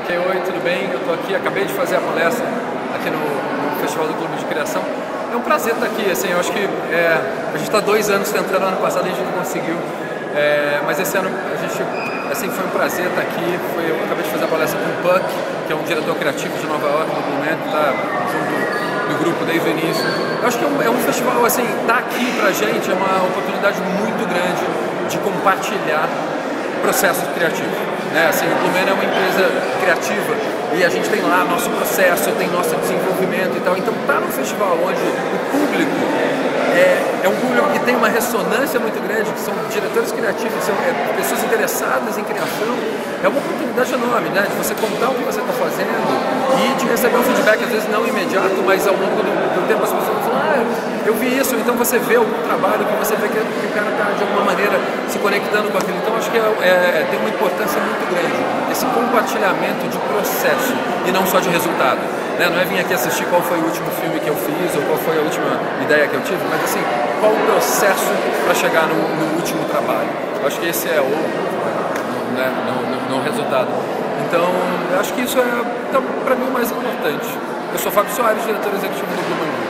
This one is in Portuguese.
Ok, oi, tudo bem? Eu estou aqui, acabei de fazer a palestra aqui no Festival do Clube de Criação. É um prazer estar aqui, assim, eu acho que a gente está 2 anos tentando, ano passado a gente não conseguiu, mas esse ano a gente, assim, foi um prazer estar aqui. Eu acabei de fazer a palestra com o Puck, que é um diretor criativo de Nova York no momento, está junto do grupo desde o início. Eu acho que é um festival, assim, estar aqui pra gente é uma oportunidade muito grande de compartilhar processos criativos. Assim, o Blumen é uma empresa criativa e a gente tem lá nosso processo, tem nosso desenvolvimento e tal. Então, estar num festival onde o público é um público que tem uma ressonância muito grande, que são diretores criativos, são pessoas interessadas em criação, é uma oportunidade enorme, né? De você contar o que você está fazendo e de receber um feedback, às vezes não imediato, mas ao longo do tempo as pessoas vão falar, eu vi isso, então você vê algum trabalho que você vê que o cara está de alguma maneira se conectando com aquilo. Então acho que tem uma importância muito grande esse compartilhamento de processo e não só de resultado, né? Não é vir aqui assistir qual foi o último filme que eu fiz ou qual foi a última ideia que eu tive, mas assim, qual o processo para chegar no último trabalho. Eu acho que esse é no resultado. Então, eu acho que isso é, para mim, o mais importante. Eu sou Fábio Soares, diretor executivo do Blumen.